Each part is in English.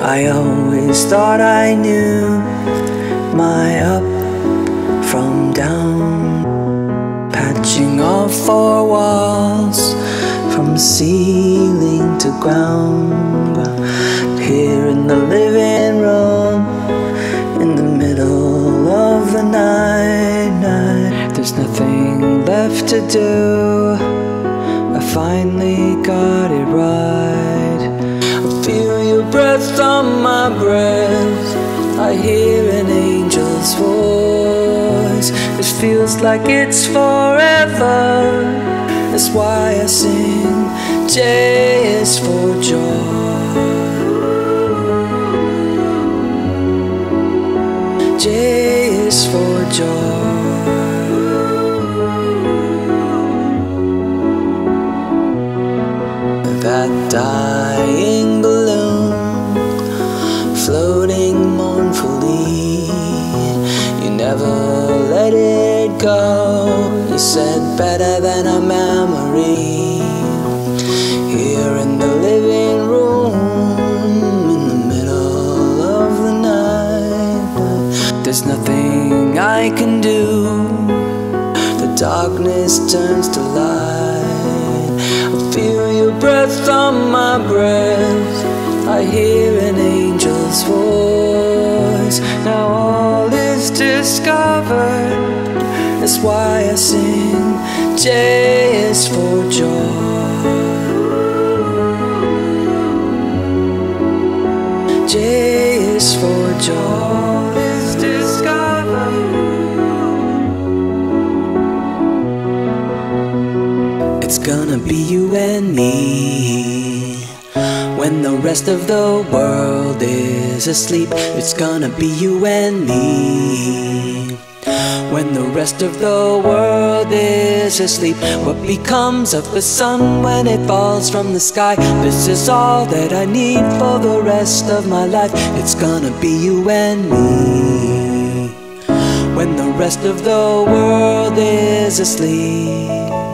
I always thought I knew my up from down, patching off four walls from ceiling to ground. Here in the living room, in the middle of the night, there's nothing left to do. I finally got it right. I feel your breath on my breath, I hear an angel's voice. It feels like it's forever, that's why I sing. J is for joy, J is for joy. That dying balloon floating mournfully, you never let it go. You said better than a memory. Here in the living room, in the middle of the night, there's nothing I can do. The darkness turns to light. I feel your breath on my breath, I hear an angel's voice. Now all is discovered, that's why I sing. J is for joy, J is for joy. All is discovered. It's gonna be you and me when the rest of the world is asleep. It's gonna be you and me when the rest of the world is asleep. What becomes of the sun when it falls from the sky? This is all that I need for the rest of my life. It's gonna be you and me when the rest of the world is asleep.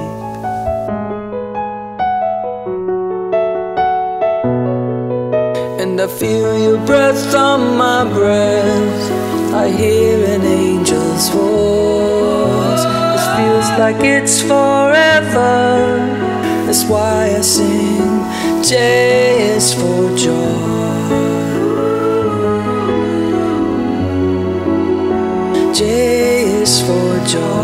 And I feel your breath on my breath, I hear an angel's voice. It feels like it's forever, that's why I sing. J is for joy, J is for joy.